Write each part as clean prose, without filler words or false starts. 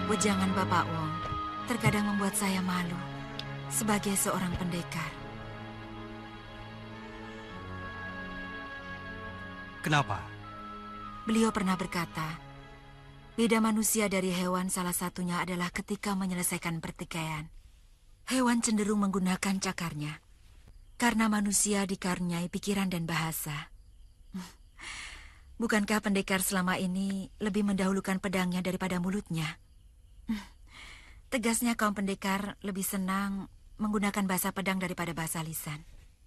Wejangan Bapak Wong terkadang membuat saya malu sebagai seorang pendekar. Kenapa? Beliau pernah berkata, beda manusia dari hewan salah satunya adalah ketika menyelesaikan pertikaian. Hewan cenderung menggunakan cakarnya, karena manusia dikaruniai pikiran dan bahasa. Bukankah pendekar selama ini lebih mendahulukan pedangnya daripada mulutnya? Tegasnya kaum pendekar lebih senang menggunakan bahasa pedang daripada bahasa lisan.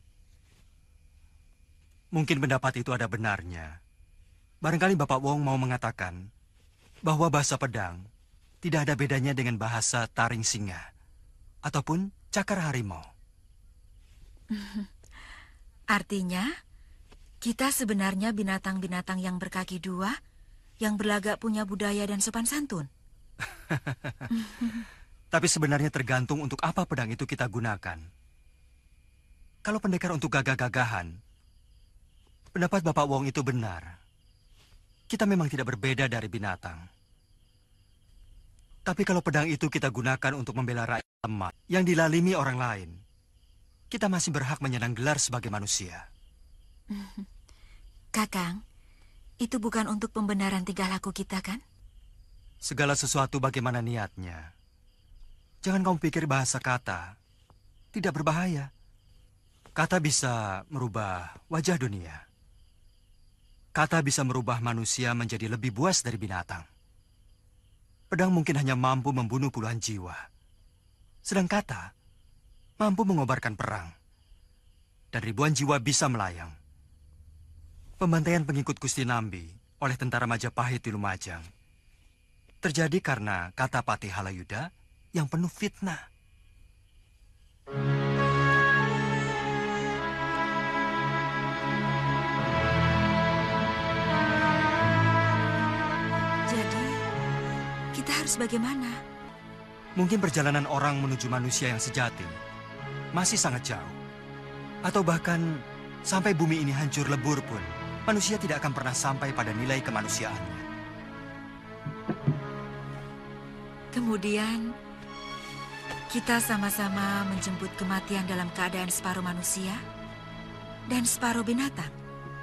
Mungkin pendapat itu ada benarnya. Barangkali Bapak Wong mau mengatakan bahwa bahasa pedang tidak ada bedanya dengan bahasa taring singa ataupun cakar harimau. Artinya, kita sebenarnya binatang-binatang yang berkaki dua, yang berlagak punya budaya dan sopan santun. Tapi sebenarnya tergantung untuk apa pedang itu kita gunakan. Kalau pendekar untuk gagah-gagahan, pendapat Bapak Wong itu benar. Kita memang tidak berbeda dari binatang. Tapi kalau pedang itu kita gunakan untuk membela rakyat lemah yang dilalimi orang lain, kita masih berhak menyandang gelar sebagai manusia. Kakang, itu bukan untuk pembenaran tingkah laku kita, kan? Segala sesuatu bagaimana niatnya. Jangan kamu pikir bahasa kata tidak berbahaya. Kata bisa merubah wajah dunia. Kata bisa merubah manusia menjadi lebih buas dari binatang. Pedang mungkin hanya mampu membunuh puluhan jiwa. Sedang kata mampu mengobarkan perang. Dan ribuan jiwa bisa melayang. Pembantaian pengikut Gusti Nambi oleh tentara Majapahit di Lumajang terjadi karena kata Patih Halayuda yang penuh fitnah. Jadi, kita harus bagaimana? Mungkin perjalanan orang menuju manusia yang sejati masih sangat jauh. Atau bahkan sampai bumi ini hancur lebur pun, manusia tidak akan pernah sampai pada nilai kemanusiaannya. Kemudian, kita sama-sama menjemput kematian dalam keadaan separuh manusia dan separuh binatang.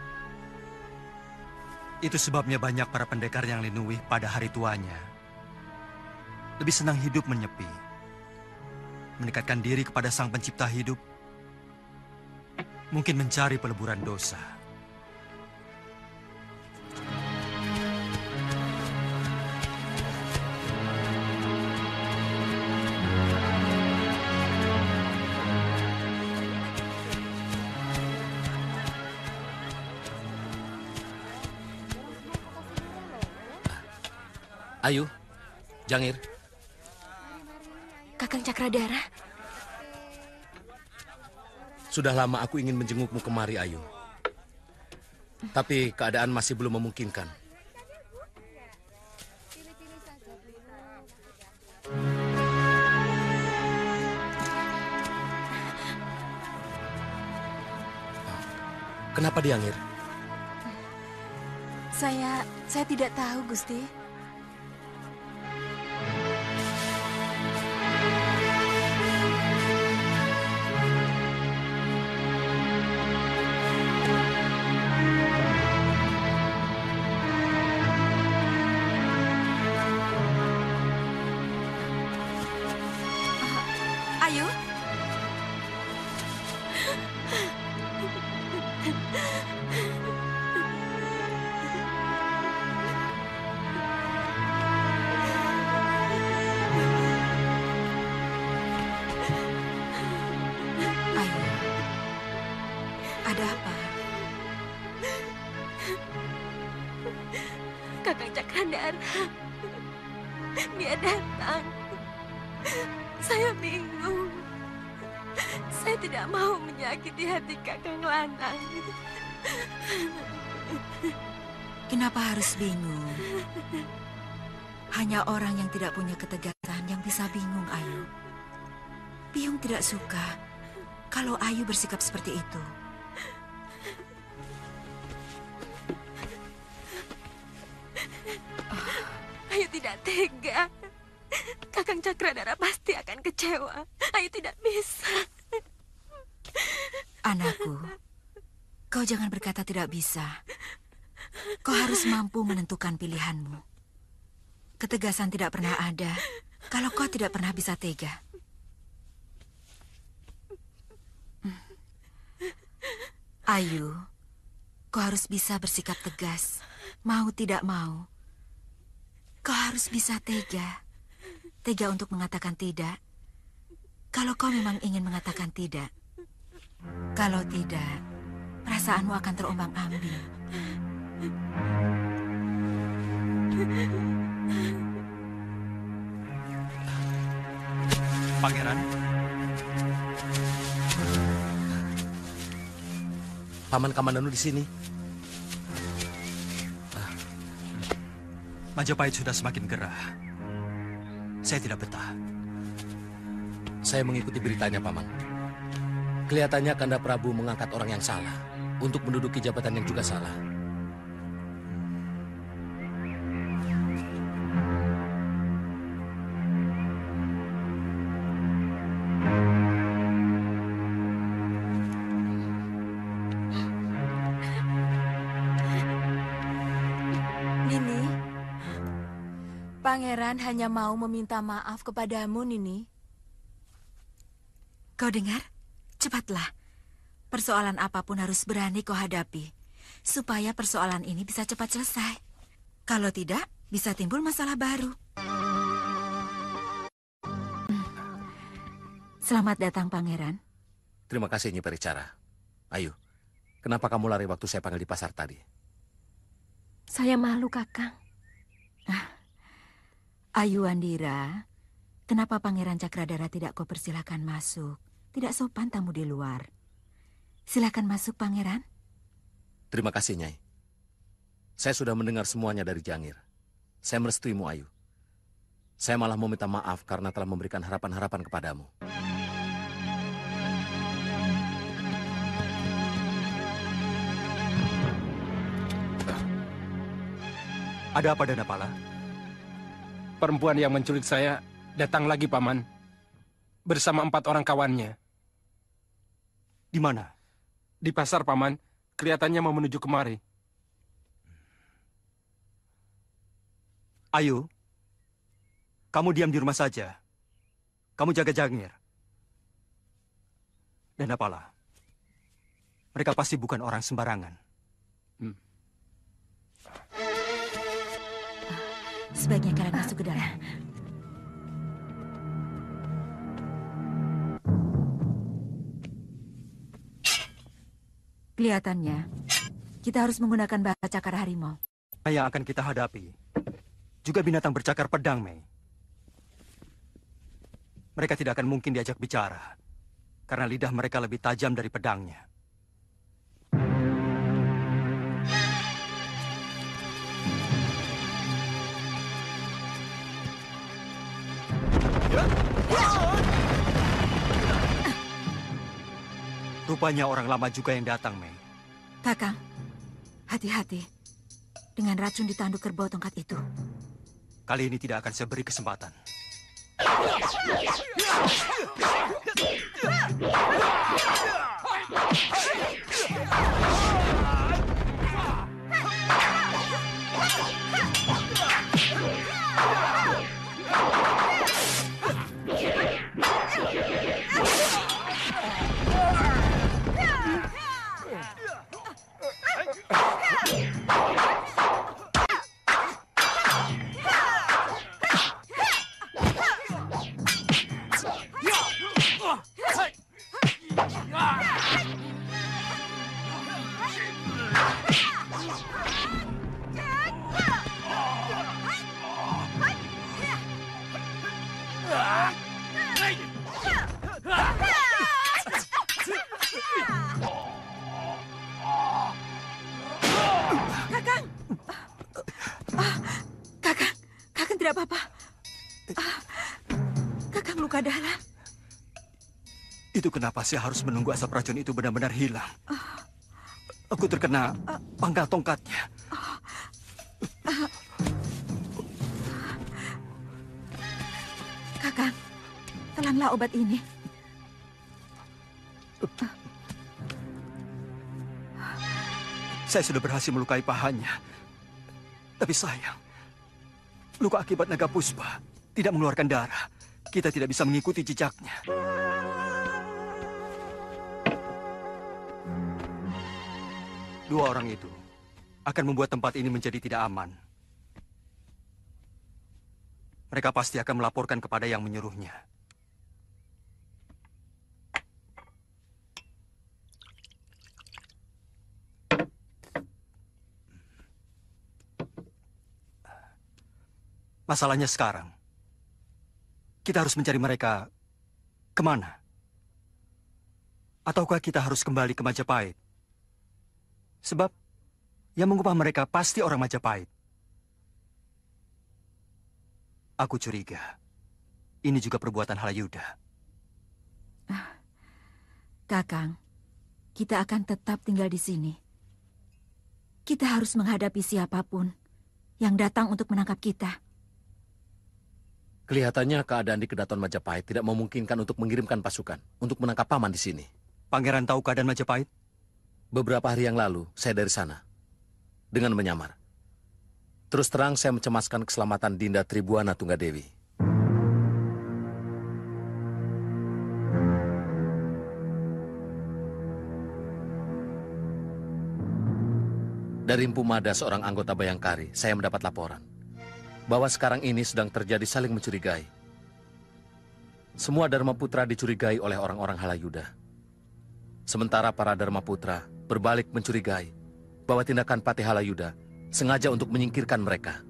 Itu sebabnya banyak para pendekar yang linuwih pada hari tuanya. Lebih senang hidup menyepi. Mendekatkan diri kepada Sang Pencipta hidup. Mungkin mencari peleburan dosa. Ayu, Jangir. Kakang Cakradara, Sudah lama aku ingin menjengukmu kemari, Ayu. Tapi keadaan masih belum memungkinkan. Kenapa Diangir? Saya tidak tahu, Gusti. ayo. Ayo. Ada apa? Kakang Cakradara, dia datang. Saya bingung. Saya tidak mau menyakiti hati Kakang Lanang. Kenapa harus bingung? Hanya orang yang tidak punya ketegasan yang bisa bingung, Ayu. Biung tidak suka kalau Ayu bersikap seperti itu. Ayu tidak tega. Kakang Cakradara pasti akan kecewa. Ayu tidak bisa. Anakku, kau jangan berkata tidak bisa. Kau harus mampu menentukan pilihanmu. Ketegasan tidak pernah ada kalau kau tidak pernah bisa tega. Ayu, kau harus bisa bersikap tegas. Mau tidak mau, kau harus bisa tega. Tega untuk mengatakan tidak. Kalau kau memang ingin mengatakan tidak. Kalau tidak, perasaanmu akan terombang-ambing. Pangeran, Paman Kamandanu di sini. Majapahit sudah semakin gerah. Saya tidak betah. Saya mengikuti beritanya, Paman. Kelihatannya Kanda Prabu mengangkat orang yang salah untuk menduduki jabatan yang juga salah. Nini, Pangeran hanya mau meminta maaf kepadamu, Nini. Kau dengar? Cepatlah. Persoalan apapun harus berani kau hadapi. Supaya persoalan ini bisa cepat selesai. Kalau tidak, bisa timbul masalah baru. Selamat datang, Pangeran. Terima kasih, Nyi Pericara. Ayu, kenapa kamu lari waktu saya panggil di pasar tadi? Saya malu, Kakang. Ayu Andira, kenapa Pangeran Cakradara tidak kau persilahkan masuk? Tidak sopan tamu di luar. Silakan masuk, Pangeran. Terima kasih, Nyai. Saya sudah mendengar semuanya dari Jangir. Saya merestuimu, Ayu. Saya malah mau minta maaf karena telah memberikan harapan-harapan kepadamu. ada apa Danapala? Perempuan yang menculik saya datang lagi, Paman. Bersama 4 orang kawannya. Di mana? Di pasar, Paman. Kelihatannya mau menuju kemari. Ayu, kamu diam di rumah saja. Kamu jaga Jangir. Danapala, mereka pasti bukan orang sembarangan. Sebaiknya kalian masuk ke dalam. Kelihatannya, kita harus menggunakan bahasa cakar harimau. Yang akan kita hadapi juga binatang bercakar pedang, Mei. Mereka tidak akan mungkin diajak bicara, karena lidah mereka lebih tajam dari pedangnya. Rupanya orang lama juga yang datang, Mei. Kakang, hati-hati dengan racun di tanduk kerbau tongkat itu. Kali ini tidak akan saya beri kesempatan. Kakang tidak apa-apa. Kakang luka dalam. Itu kenapa saya harus menunggu asap racun itu benar-benar hilang. Aku terkena pangkal tongkatnya. Berikanlah obat ini. Saya sudah berhasil melukai pahanya. Tapi sayang, luka akibat naga puspa tidak mengeluarkan darah. Kita tidak bisa mengikuti jejaknya. Dua orang itu akan membuat tempat ini menjadi tidak aman. Mereka pasti akan melaporkan kepada yang menyuruhnya. Masalahnya sekarang, kita harus mencari mereka kemana? Ataukah kita harus kembali ke Majapahit? Sebab yang mengupah mereka pasti orang Majapahit. Aku curiga, ini juga perbuatan Halayuda. Kakang, kita akan tetap tinggal di sini. Kita harus menghadapi siapapun yang datang untuk menangkap kita. Kelihatannya keadaan di Kedaton Majapahit tidak memungkinkan untuk mengirimkan pasukan untuk menangkap paman di sini. Pangeran tahu keadaan Majapahit? Beberapa hari yang lalu, saya dari sana. Dengan menyamar. Terus terang saya mencemaskan keselamatan Dinda Tribuana Tunggadewi. Dari Empu Mada, seorang anggota Bayangkari, saya mendapat laporan bahwa sekarang ini sedang terjadi saling mencurigai. Semua Dharma Putra dicurigai oleh orang-orang Halayuda. Sementara para Dharma Putra berbalik mencurigai bahwa tindakan Patih Halayuda sengaja untuk menyingkirkan mereka.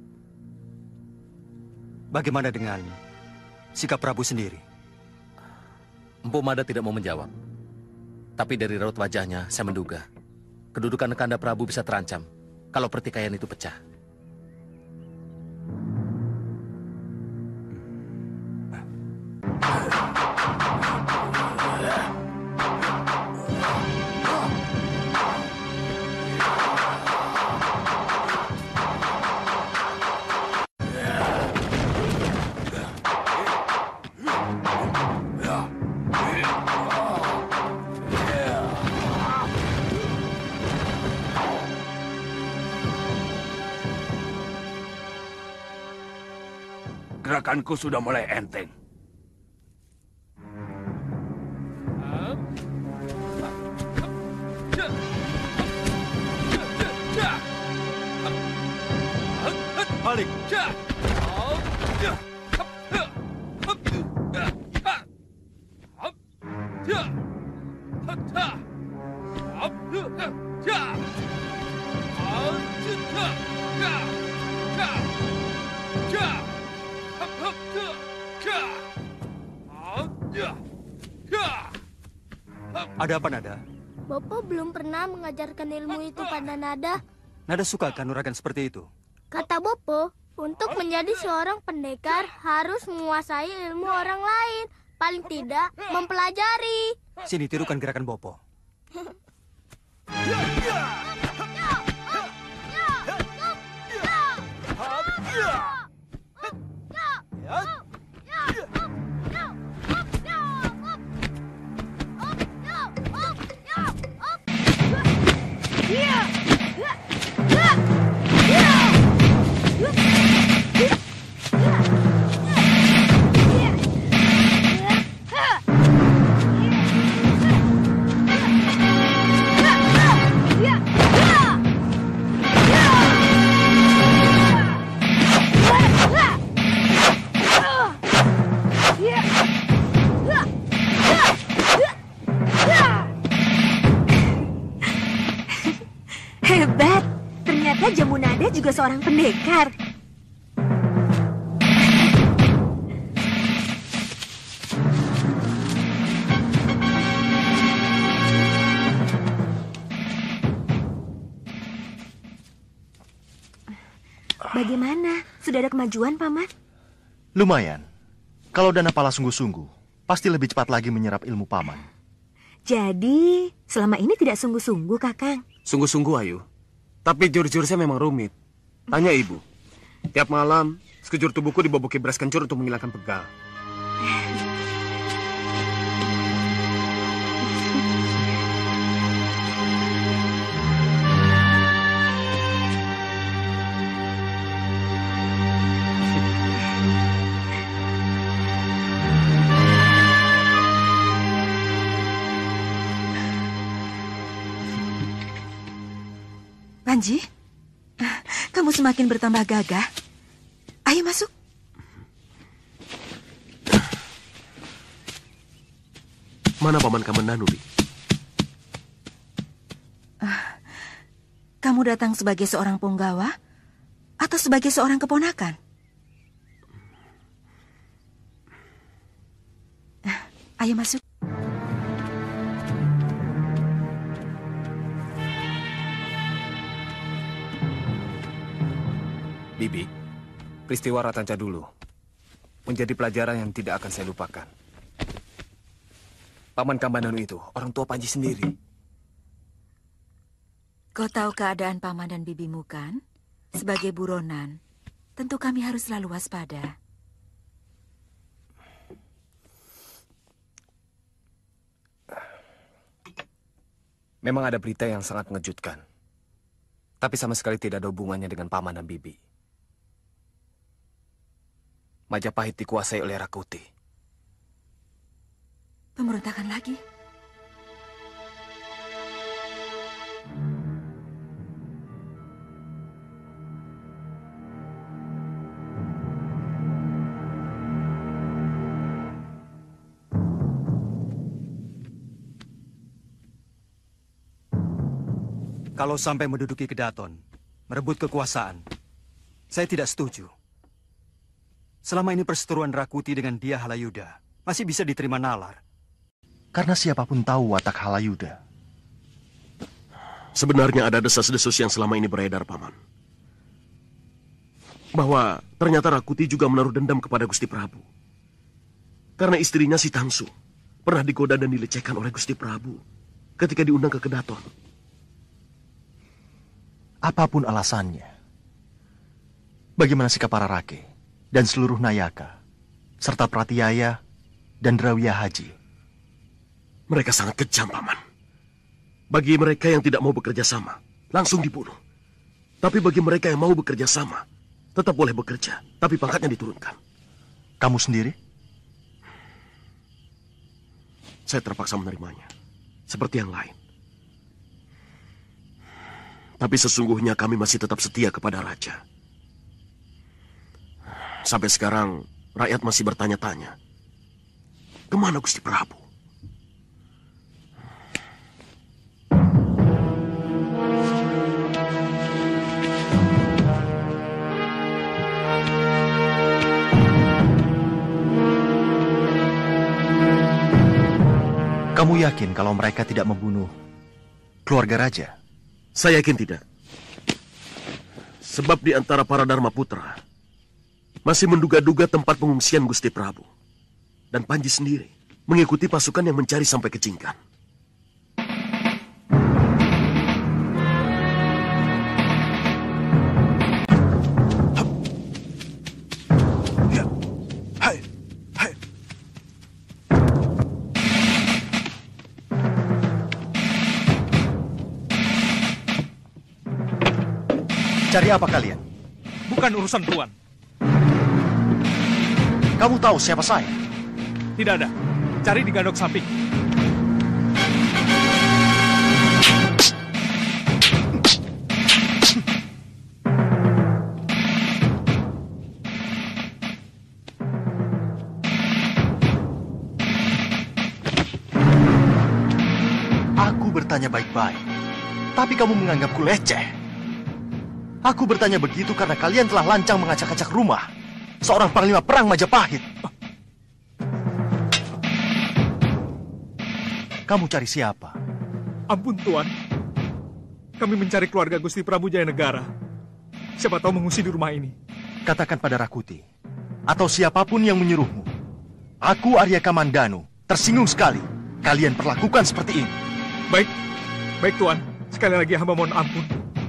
Bagaimana dengan sikap Prabu sendiri? Empu Mada tidak mau menjawab. Tapi dari raut wajahnya, saya menduga kedudukan Kanda Prabu bisa terancam kalau pertikaian itu pecah. Gerakanku sudah mulai enteng. Balik! Ada apa, Nada? Bopo belum pernah mengajarkan ilmu itu pada Nada. Nada suka kanuragan seperti itu? Kata Bopo, untuk menjadi seorang pendekar harus menguasai ilmu orang lain. Paling tidak mempelajari. Sini, tirukan gerakan Bopo. Hebat, ternyata Jamunada juga seorang pendekar. Bagaimana? Sudah ada kemajuan, Paman? Lumayan. Kalau Dana Pala sungguh-sungguh, pasti lebih cepat lagi menyerap ilmu Paman. Jadi, selama ini tidak sungguh-sungguh, Kakang? Sungguh-sungguh, Ayu. Tapi jurus-jurusnya memang rumit. Tanya Ibu. Tiap malam, sekujur tubuhku diboboki beras kencur untuk menghilangkan pegal. Panji, kamu semakin bertambah gagah. Ayo masuk. Mana Paman Kamandanu, Bi? Kamu datang sebagai seorang punggawa atau sebagai seorang keponakan? Ayo masuk. Bibi, peristiwa Ratanca dulu menjadi pelajaran yang tidak akan saya lupakan. Paman Kamandanu itu orang tua Panji sendiri. Kau tahu keadaan paman dan bibimu kan? Sebagai buronan, tentu kami harus selalu waspada. Memang ada berita yang sangat mengejutkan. Tapi sama sekali tidak ada hubungannya dengan paman dan bibi. Majapahit dikuasai oleh Rakuti. Pemberontakan lagi? Kalau sampai menduduki Kedaton, merebut kekuasaan, saya tidak setuju. Selama ini perseteruan Rakuti dengan Dia Halayuda masih bisa diterima nalar. Karena siapapun tahu watak Halayuda. Sebenarnya ada desas-desus yang selama ini beredar, Paman. Bahwa ternyata Rakuti juga menaruh dendam kepada Gusti Prabu. Karena istrinya si Tangsu pernah digoda dan dilecehkan oleh Gusti Prabu ketika diundang ke Kedaton. Apapun alasannya, bagaimana sikap para rake dan seluruh Nayaka, serta Pratiyaya dan Drawiya Haji? Mereka sangat kejam, Paman. Bagi mereka yang tidak mau bekerja sama, langsung dibunuh. Tapi bagi mereka yang mau bekerja sama, tetap boleh bekerja, tapi pangkatnya diturunkan. Kamu sendiri? Saya terpaksa menerimanya, seperti yang lain. Tapi sesungguhnya kami masih tetap setia kepada Raja. Sampai sekarang, rakyat masih bertanya-tanya, kemana Gusti Prabu? Kamu yakin kalau mereka tidak membunuh keluarga Raja? Saya yakin tidak. Sebab di antara para Dharma Putra masih menduga-duga tempat pengungsian Gusti Prabu. Dan Panji sendiri mengikuti pasukan yang mencari sampai ke Cingkan. Cari apa kalian? Bukan urusan Tuan. Kamu tahu siapa saya? Tidak ada. Cari di gandok samping. Aku bertanya baik-baik, tapi kamu menganggapku leceh. Aku bertanya begitu karena kalian telah lancang mengacak-acak rumah seorang panglima perang Majapahit. Kamu cari siapa? Ampun, Tuan. Kami mencari keluarga Gusti Prabu Jayanegara. Siapa tahu mengungsi di rumah ini. Katakan pada Rakuti, atau siapapun yang menyuruhmu. Aku Arya Kamandanu, tersinggung sekali kalian perlakukan seperti ini. Baik, baik Tuan. Sekali lagi hamba mohon ampun.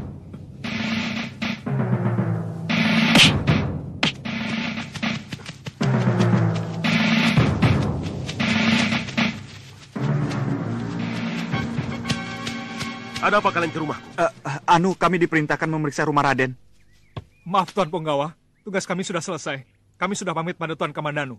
Ada apa kalian ke rumahku? Kami diperintahkan memeriksa rumah Raden. Maaf Tuan Punggawa, tugas kami sudah selesai. Kami sudah pamit pada Tuan Kamandanu.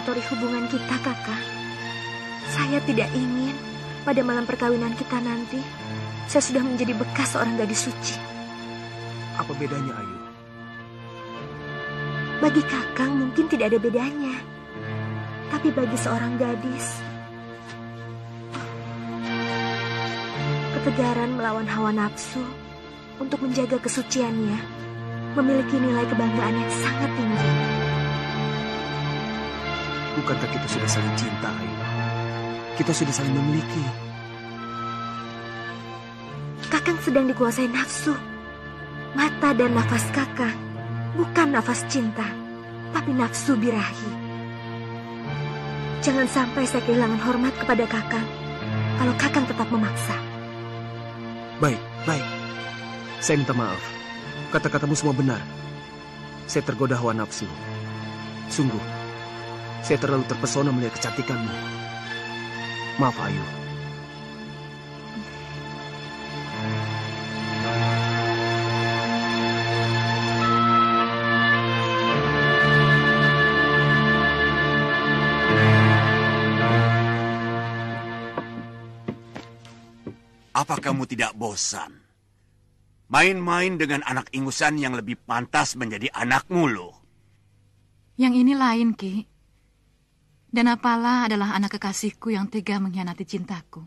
mengotori hubungan kita, Kakang. Saya tidak ingin pada malam perkawinan kita nanti, saya sudah menjadi bekas seorang gadis suci. Apa bedanya, Ayu? Bagi Kakang mungkin tidak ada bedanya. Tapi bagi seorang gadis, ketegaran melawan hawa nafsu untuk menjaga kesuciannya memiliki nilai kebanggaan yang sangat tinggi. Bukankah kita sudah saling cinta, Ayu? Kita sudah saling memiliki. Kakang sedang dikuasai nafsu. Mata dan nafas Kakang bukan nafas cinta, tapi nafsu birahi. Jangan sampai saya kehilangan hormat kepada Kakang kalau Kakang tetap memaksa. Baik. Saya minta maaf. Kata-katamu semua benar. Saya tergoda hawa nafsu. Sungguh, saya terlalu terpesona melihat kecantikanmu. Maaf, Ayu. Apa kamu tidak bosan? Main-main dengan anak ingusan yang lebih pantas menjadi anakmu loh. Yang ini lain, Ki. Dan apalah adalah anak kekasihku yang tega mengkhianati cintaku.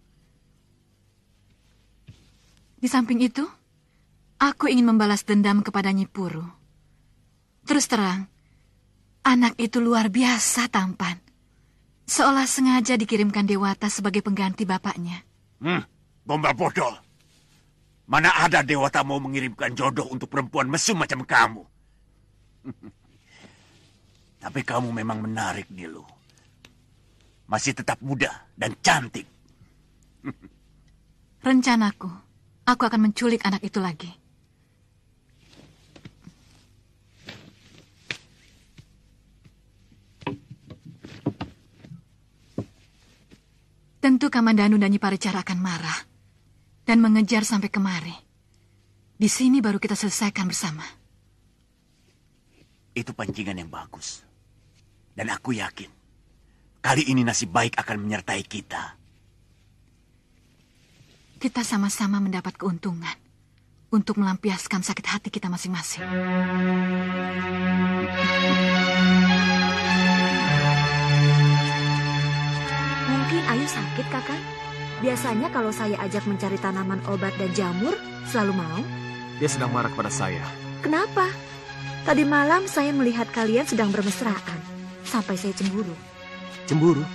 Di samping itu, aku ingin membalas dendam kepada Nyi Puru. Terus terang, anak itu luar biasa tampan. Seolah sengaja dikirimkan Dewata sebagai pengganti bapaknya. Gombal bodoh. Mana ada Dewata mau mengirimkan jodoh untuk perempuan mesum macam kamu. Tapi kamu memang menarik, Nilu. Masih tetap muda dan cantik. Rencanaku, aku akan menculik anak itu lagi. Tentu Kamandanu dan Nyi Paricara akan marah dan mengejar sampai kemari. Di sini baru kita selesaikan bersama. Itu pancingan yang bagus. Dan aku yakin, kali ini nasib baik akan menyertai kita. Kita sama-sama mendapat keuntungan untuk melampiaskan sakit hati kita masing-masing. Mungkin Ayu sakit, Kakang. Biasanya kalau saya ajak mencari tanaman obat dan jamur, selalu mau. Dia sedang marah kepada saya. Kenapa? Tadi malam saya melihat kalian sedang bermesraan. Sampai saya cemburu. Cemburu?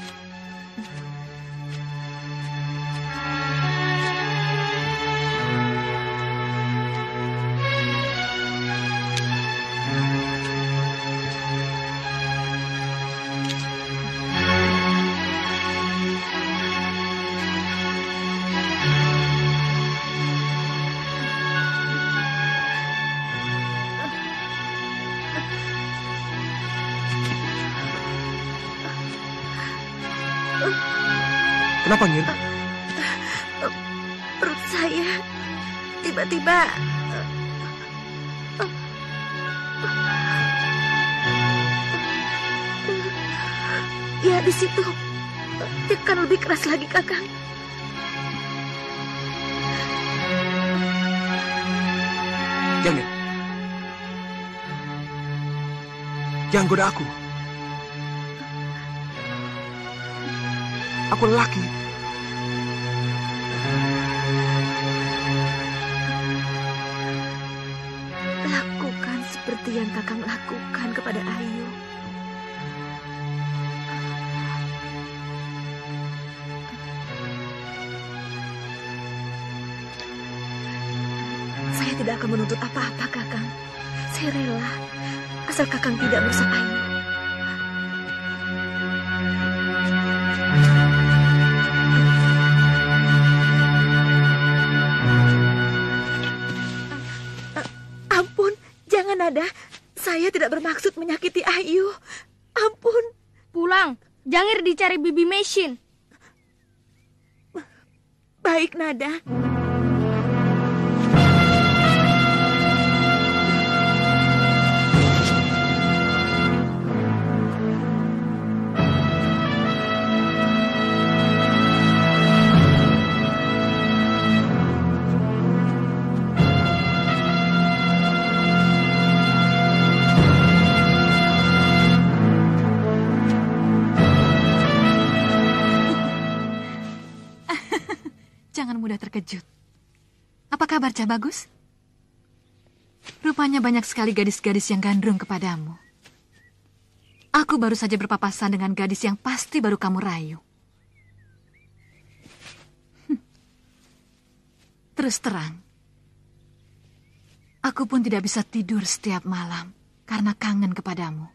Kenapa, Ngin? Perut saya tiba-tiba... Ya, di situ. Tekan lebih keras lagi, Kakang. Jangan. Jangan goda aku. Aku lelaki. Lakukan seperti yang Kakang lakukan kepada Ayu. Saya tidak akan menuntut apa-apa, Kakang. Saya rela, asal Kakang tidak merusak Ayu. Nada, saya tidak bermaksud menyakiti Ayu. Ampun. Pulang, jangan dicari Bibi Mesin. Baik, Nada. terkejut. Apa kabar, Cah Bagus? Rupanya banyak sekali gadis-gadis yang gandrung kepadamu. Aku baru saja berpapasan dengan gadis yang pasti baru kamu rayu. Terus terang, aku pun tidak bisa tidur setiap malam karena kangen kepadamu.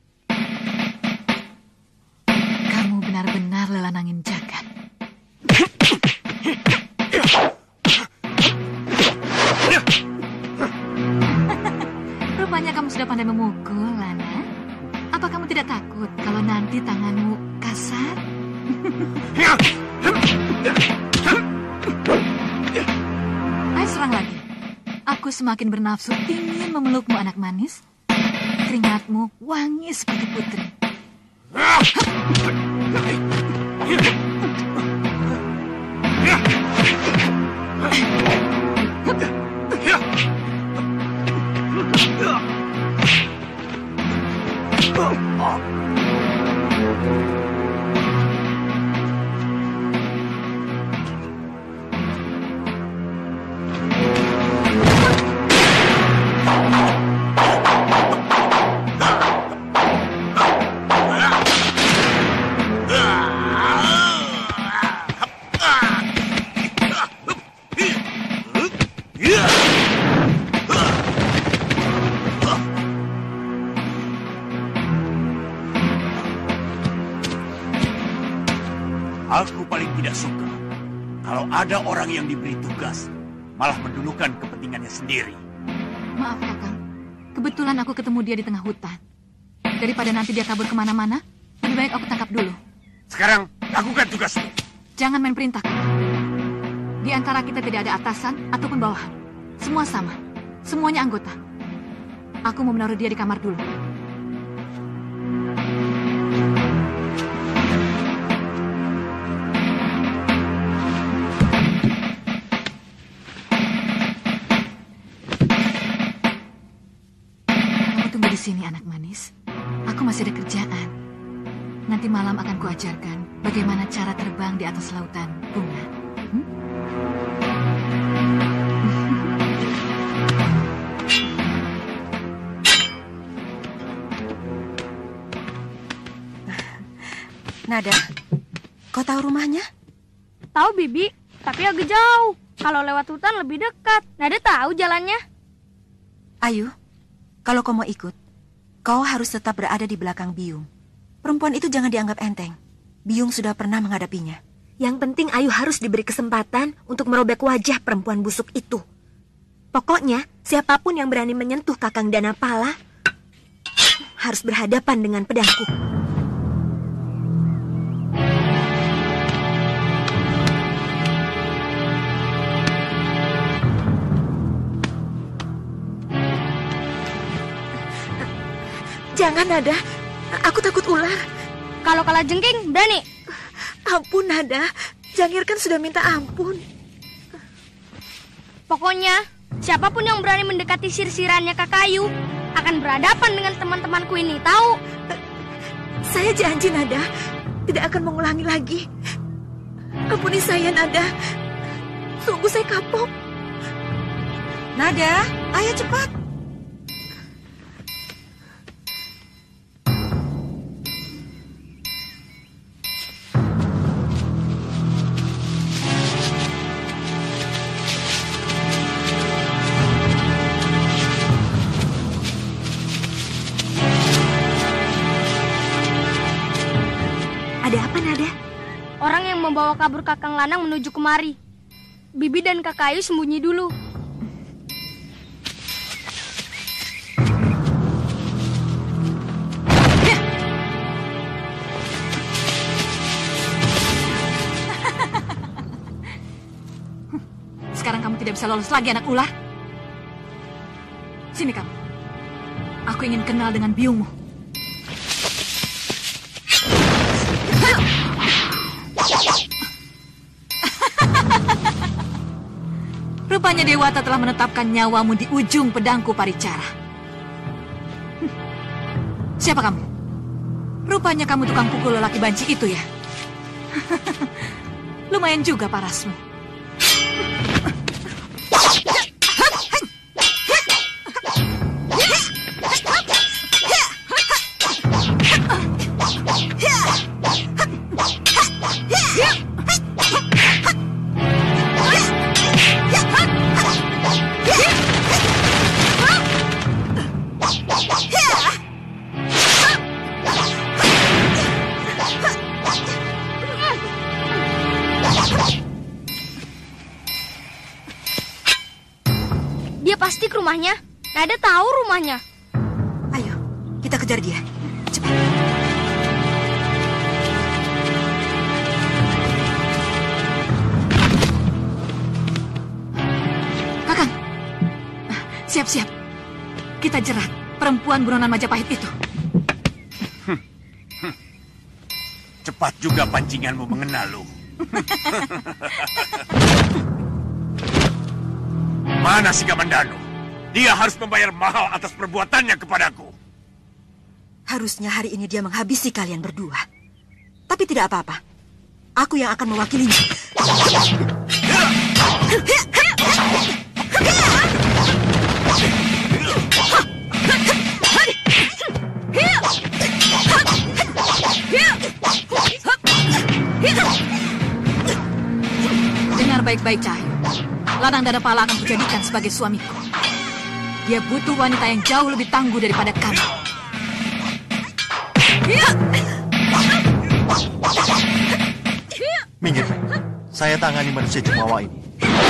Kamu benar-benar lelanangin jagat. Rupanya kamu sudah pandai memukul, Lana. Apa kamu tidak takut kalau nanti tanganmu kasar? Ayo serang lagi. Aku semakin bernafsu ingin memelukmu, anak manis. Keringatmu wangi seperti putri. Aku paling tidak suka kalau ada orang yang diberi tugas malah mendulukan kepentingannya sendiri. Maaf, Kakang. Kebetulan aku ketemu dia di tengah hutan. Daripada nanti dia kabur kemana-mana, lebih baik aku tangkap dulu. Sekarang, lakukan tugasmu. Jangan main perintah. Di antara kita tidak ada atasan ataupun bawahan. Semua sama. Semuanya anggota. Aku mau menaruh dia di kamar dulu. Tunggu di sini, anak manis. Aku masih ada kerjaan. Nanti malam akan kuajarkan bagaimana cara terbang di atas lautan bunga. Nada, kau tahu rumahnya? Tahu, Bibi, tapi agak jauh. Kalau lewat hutan lebih dekat. Nada tahu jalannya. Ayu, kalau kau mau ikut, kau harus tetap berada di belakang Biung. Perempuan itu jangan dianggap enteng. Biung sudah pernah menghadapinya. Yang penting Ayu harus diberi kesempatan untuk merobek wajah perempuan busuk itu. Pokoknya, siapapun yang berani menyentuh Kakang Danapala harus berhadapan dengan pedangku. Jangan, Nada. Aku takut ular. Kalau kalah jengking, berani. Ampun, Nada. Jangir kan sudah minta ampun. Pokoknya, siapapun yang berani mendekati sirsirannya Kakak Ayu akan berhadapan dengan teman-temanku ini, tahu? Saya janji, Nada. Tidak akan mengulangi lagi. Ampuni saya, Nada. Sungguh saya kapok. Nada, ayo cepat. Ada apa, Nada? Orang yang membawa kabur Kakang Lanang menuju kemari. Bibi dan Kakak Ayu sembunyi dulu. Sekarang kamu tidak bisa lolos lagi, anak ular. Sini kamu. Aku ingin kenal dengan biungmu. Rupanya Dewata telah menetapkan nyawamu di ujung pedangku Paricara. Siapa kamu? Rupanya kamu tukang pukul lelaki banci itu ya? Lumayan juga parasmu. rumahnya? Nada tahu rumahnya. Ayo, kita kejar dia. Cepat. Kakang, siap-siap. Kita jerat perempuan buronan Majapahit itu. Cepat juga pancinganmu mengenal lu. Mana si Kamandanu? Dia harus membayar mahal atas perbuatannya kepadaku. Harusnya hari ini dia menghabisi kalian berdua. Tapi tidak apa-apa. Aku yang akan mewakilinya. Dengar baik-baik, Cahyo. Ladang Dadapala akan kujadikan sebagai suamiku. Dia butuh wanita yang jauh lebih tangguh daripada kami. Minggir. Saya tangani manusia jumawa ini.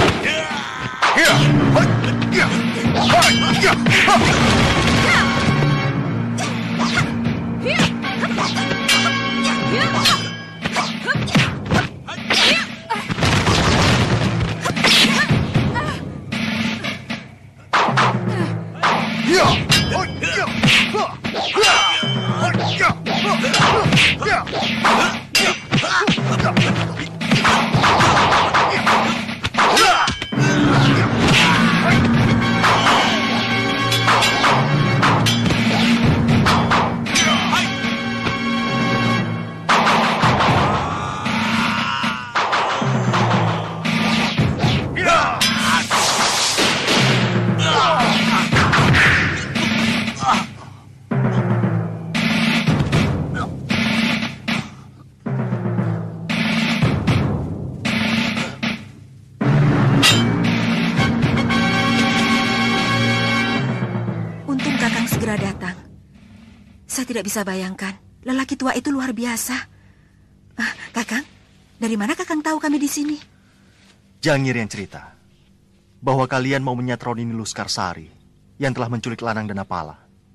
Tidak bisa bayangkan, lelaki tua itu luar biasa. Kakang, dari mana Kakang tahu kami di sini? Jangir yang cerita bahwa kalian mau menyatroni Niluskar Sari yang telah menculik Lanang Danapala.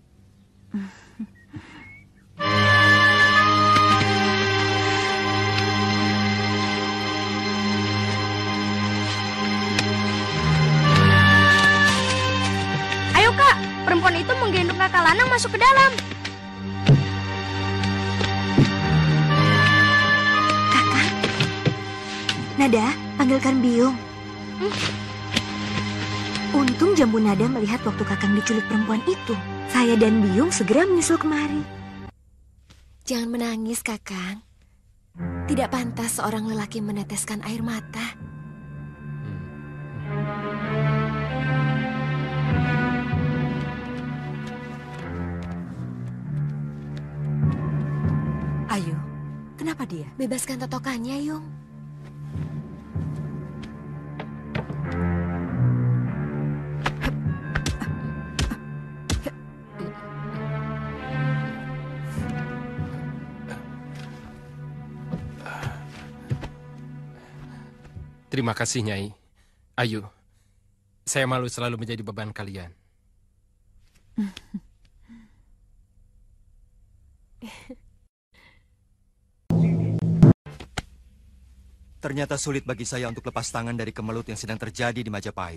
Ayo Kak, perempuan itu menggendong Kakak Lanang masuk ke dalam. Nada, panggilkan Biung. Untung Jambu Nada melihat waktu Kakang diculik perempuan itu. Saya dan Biung segera menyusul kemari. Jangan menangis, Kakang. Tidak pantas seorang lelaki meneteskan air mata. Ayo, kenapa dia? Bebaskan totokannya, Yung. Terima kasih, Nyai. Ayu, saya malu selalu menjadi beban kalian. Ternyata sulit bagi saya untuk lepas tangan dari kemelut yang sedang terjadi di Majapahit.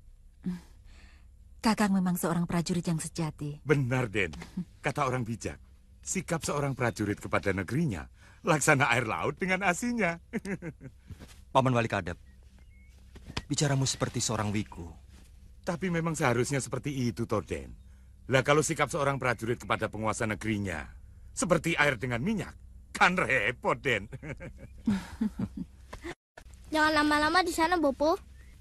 Kakang memang seorang prajurit yang sejati. Benar, Den. Kata orang bijak, sikap seorang prajurit kepada negerinya laksana air laut dengan asinya. Paman Wali Kadep, bicaramu seperti seorang wiku. Tapi memang seharusnya seperti itu, Torden. Lah kalau sikap seorang prajurit kepada penguasa negerinya seperti air dengan minyak, kan repot, Den. Jangan lama-lama di sana, Bopo.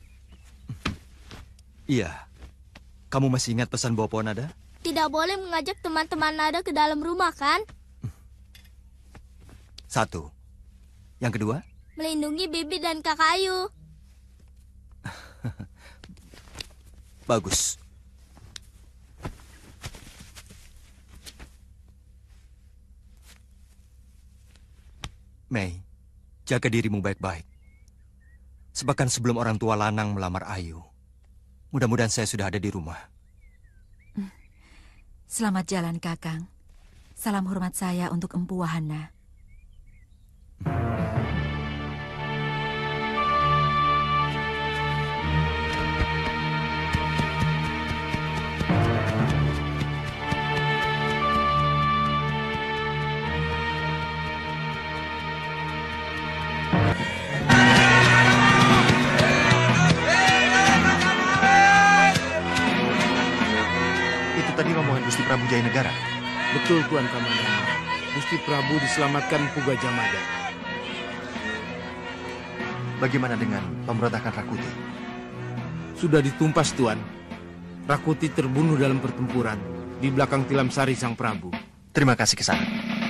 Iya. Kamu masih ingat pesan Bopo, Nada? Tidak boleh mengajak teman-teman Nada ke dalam rumah, kan? Satu. Yang kedua? Melindungi Bibi dan Kakak Ayu. Bagus. Mei, jaga dirimu baik-baik. Sebahkan sebelum orang tua Lanang melamar Ayu. Mudah-mudahan saya sudah ada di rumah. Selamat jalan, Kakang. Salam hormat saya untuk Empu Wahana. Tadi rombongan Gusti Prabu Jayanegara. Betul, Tuan Kamandanu. Gusti Prabu diselamatkan Empu Gajah Mada. Bagaimana dengan pemberontakan Rakuti? Sudah ditumpas, Tuan. Rakuti terbunuh dalam pertempuran di belakang Tilam Sari Sang Prabu. Terima kasih, Kesana.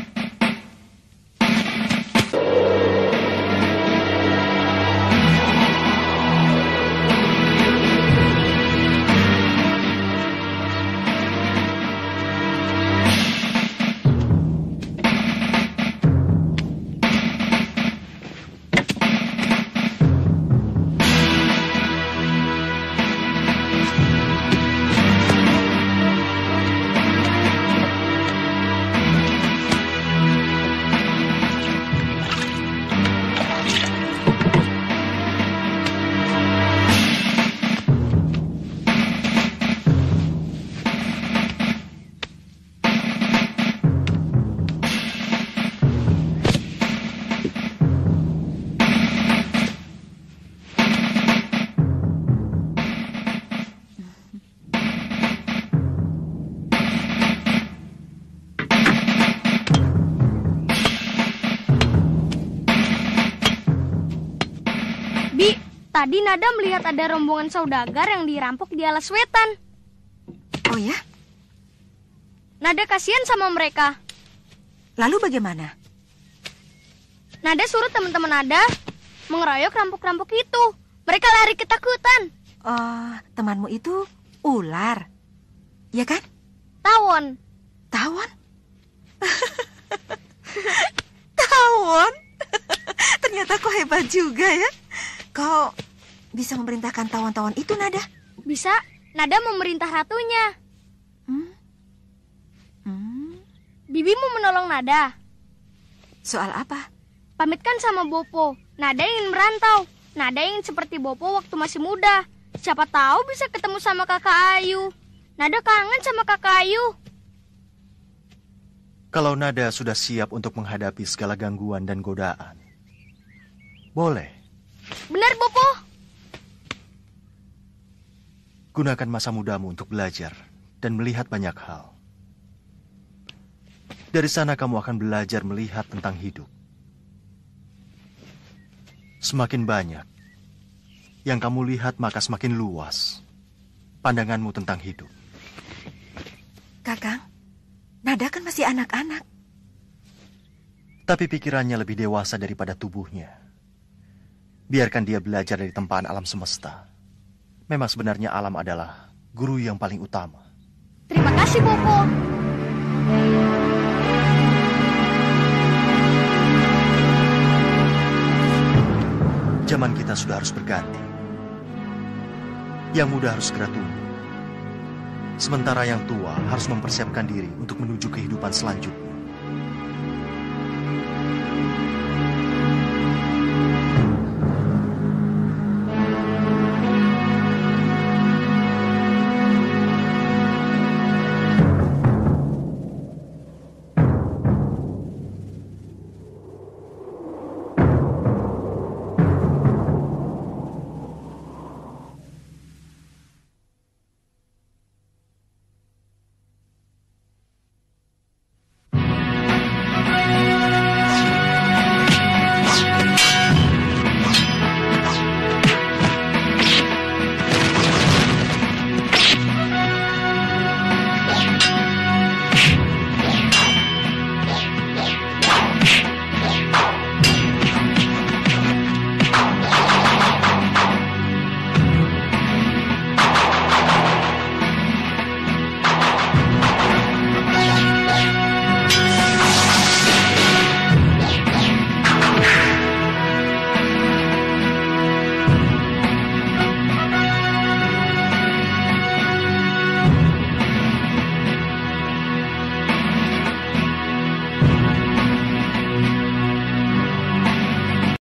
Tadi Nada melihat ada rombongan saudagar yang dirampok di Alas Wetan. Oh ya? Nada kasihan sama mereka. Lalu bagaimana? Nada suruh teman-teman Nada mengeroyok rampok-rampok itu. Mereka lari ketakutan. Oh, temanmu itu ular, ya kan? Tawon. Tawon? Tawon? Ternyata kau hebat juga ya. Kau bisa memerintahkan tawon-tawon itu, Nada? Bisa. Nada memerintah ratunya. Bibi mau menolong Nada. Soal apa? Pamitkan sama Bopo. Nada ingin merantau. Nada ingin seperti Bopo waktu masih muda. Siapa tahu bisa ketemu sama Kakak Ayu. Nada kangen sama Kakak Ayu. Kalau Nada sudah siap untuk menghadapi segala gangguan dan godaan, boleh. Benar, Bopo. Gunakan masa mudamu untuk belajar dan melihat banyak hal. Dari sana kamu akan belajar melihat tentang hidup. Semakin banyak yang kamu lihat, maka semakin luas pandanganmu tentang hidup. Kakang, Nada kan masih anak-anak. Tapi pikirannya lebih dewasa daripada tubuhnya. Biarkan dia belajar dari tempaan alam semesta. Memang sebenarnya alam adalah guru yang paling utama. Terima kasih, Bopo. Zaman kita sudah harus berganti. Yang muda harus segera tumbuh. Sementara yang tua harus mempersiapkan diri untuk menuju kehidupan selanjutnya.